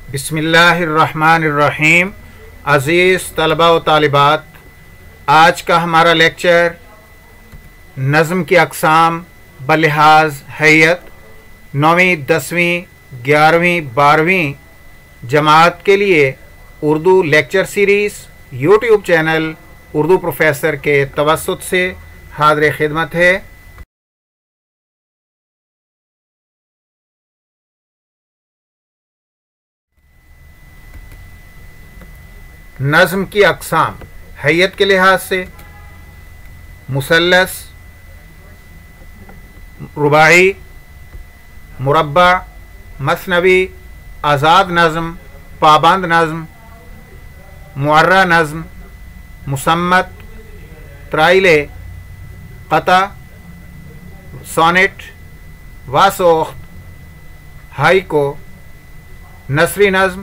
बिस्मिल्लाहिर्रहमानिर्रहीम। अज़ीज़ तलबा व तालिबात, आज का हमारा लेक्चर नज़्म की अक़साम बलिहाज हैयत 9वीं 10वीं 11वीं 12वीं जमात के लिए Urdu lecture series YouTube channel Urdu professor के तवस्सुत से हाज़िर खिदमत है। नज़्म की अक़साम हैयत के लिहाज से मुसल्लस, रुबाई, मुरब्बा, मसनवी, आज़ाद नज़्म, पाबंद नज़्म, मुअर्रा नज़्म, मुसम्मत, त्राइले, क़ता, सोनेट, वासोख्त, हाइको, नसरी नज़्म,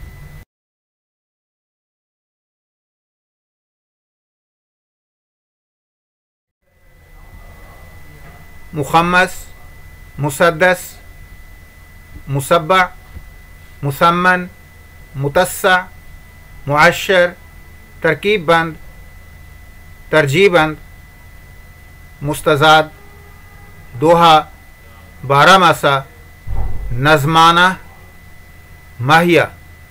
मुखम्मस, मुसद्दस, मुसब्बा, मुसम्मन, मुतस्सा, मुअश्शर, तरकीबबंद, तरजीबंद, मुस्तज़ाद, दोहा, बारहमासा, नज़माना, माहिया।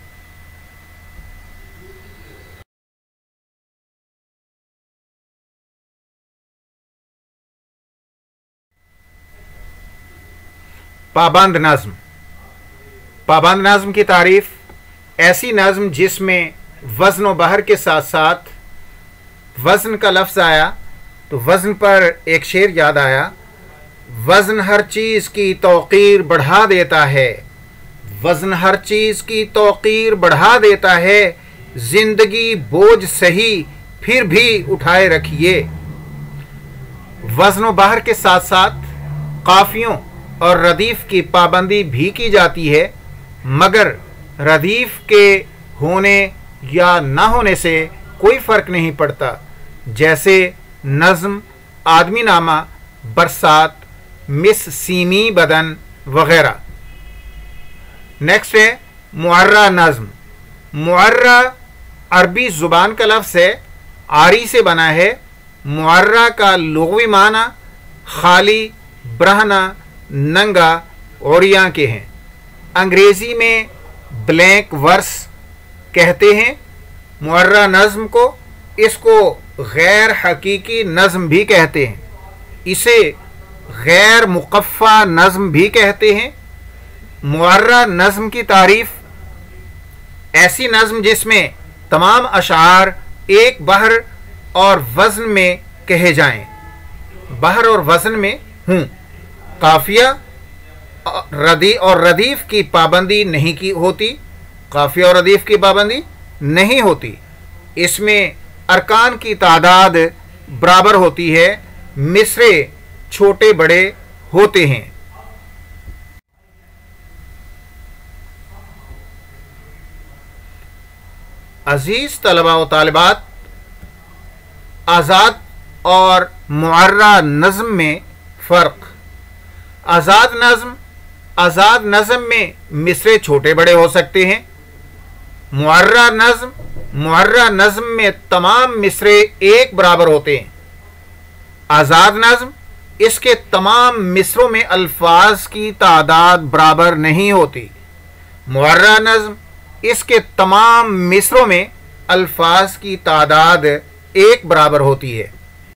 पाबंद नज़्म। पाबंद नज़्म की तारीफ़ ऐसी नज़्म जिसमें वज़न व बहर के साथ साथ वज़न का लफ्ज़ आया तो वज़न पर एक शेर याद आया। वज़न हर चीज़ की तौक़ीर बढ़ा देता है, वज़न हर चीज़ की तौक़ीर बढ़ा देता है, ज़िंदगी बोझ सही फिर भी उठाए रखिए। वज़न व बहर के साथ साथ काफ़ियों और रदीफ़ की पाबंदी भी की जाती है, मगर रदीफ़ के होने या ना होने से कोई फ़र्क नहीं पड़ता, जैसे नज़्म, आदमी नामा, बरसात, मिस सीमी बदन वग़ैरह। नेक्स्ट है मुअर्रा नज़्म। मुअर्रा अरबी ज़ुबान का लफ्ज़ है, आरी से बना है। मुअर्रा का लुग़वी माना खाली, ब्रहना, नंगा, औरिया के हैं। अंग्रेज़ी में ब्लैंक वर्स कहते हैं मुअर्रा नज़्म को। इसको गैर हकीकी नज़्म भी कहते हैं, इसे गैर मुक़फ़्फ़ा नज़्म भी कहते हैं। मुअर्रा नज़्म की तारीफ़ ऐसी नज़्म जिसमें तमाम अशार एक बहर और वज़न में कहे जाएं, बहर और वज़न में हूँ। काफ़िया और रदीफ़ की पाबंदी नहीं की होती, काफ़िया और रदीफ़ की पाबंदी नहीं होती। इसमें अरकान की तादाद बराबर होती है, मिसरे छोटे बड़े होते हैं। अज़ीज़ तलबा व तालिबात, आज़ाद और मुअर्रा नज़्म में फ़र्क। आज़ाद नज़्म में मिसरे छोटे बड़े हो सकते हैं। मुअर्रा नज़्म में तमाम मिसरे एक बराबर होते हैं। आज़ाद नज़्म, इसके तमाम मिसरों में अल्फाज की तादाद बराबर नहीं होती। मुअर्रा नज़्म, इसके तमाम मिसरों में अल्फाज की तादाद एक बराबर होती है।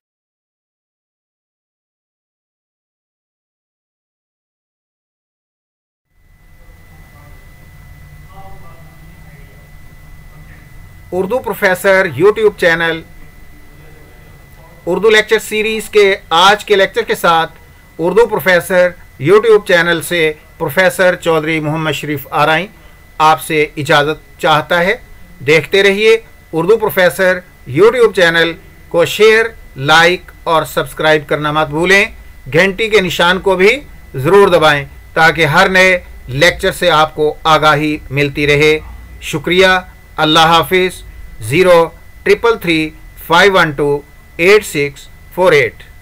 Urdu professor YouTube channel Urdu lecture series के आज के लेक्चर के साथ उर्दू प्रोफेसर यूट्यूब चैनल से प्रोफेसर चौधरी मोहम्मद शरीफ आराई आपसे इजाज़त चाहता है। देखते रहिए उर्दू प्रोफेसर यूट्यूब चैनल को। शेयर, लाइक और सब्सक्राइब करना मत भूलें। घंटी के निशान को भी ज़रूर दबाएं ताकि हर नए लेक्चर से आपको आगाही मिलती रहे। शुक्रिया। अल्लाह हाफिज़। 03335128648।